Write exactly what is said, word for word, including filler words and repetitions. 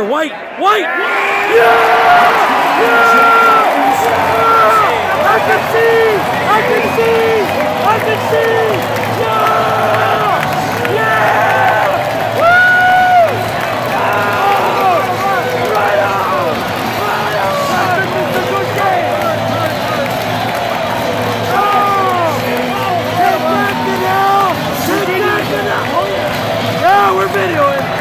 White! White! Yeah! Yeah! Yeah! I can see! I can see! I can see! Yeah! Yeah! Woo! Oh! Right on! Right on! This is a good game! Oh! Get back to now! Get back to now! Yeah, we're videoing!